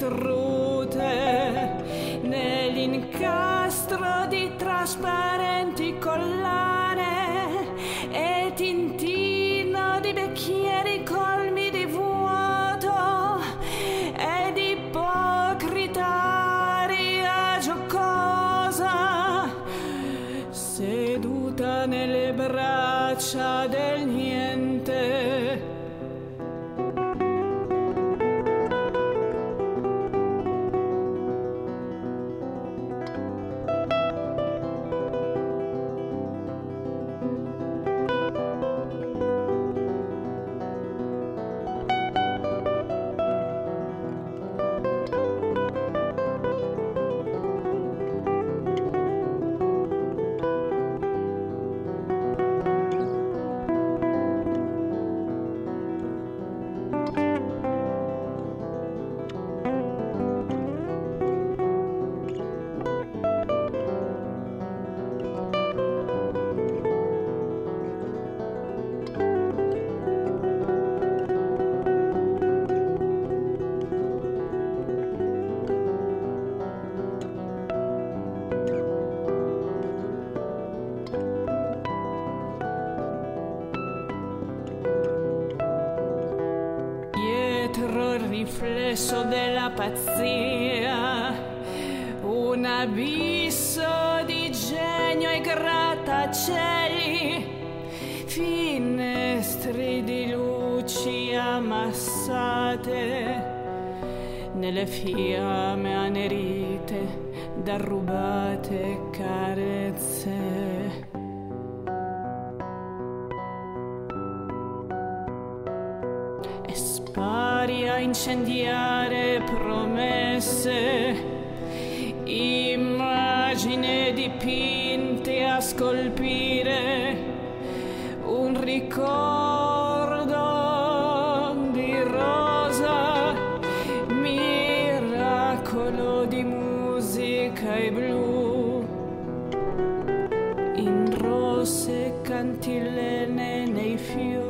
distrutte nell'incastro di trasparenti collane e tintino di bicchieri colmi di vuoto ed ipocritaria giocosa seduta nelle braccia del niente. Dietro il riflesso della pazzia, un abisso di genio e grattacieli, finestri di luci ammassate nelle fiamme annerite da rubate carezze. E spari a incendiare promesse, immagini dipinte a scolpire un ricordo di rosa, miracolo di musica e blu, in rosse cantilene nei fiori.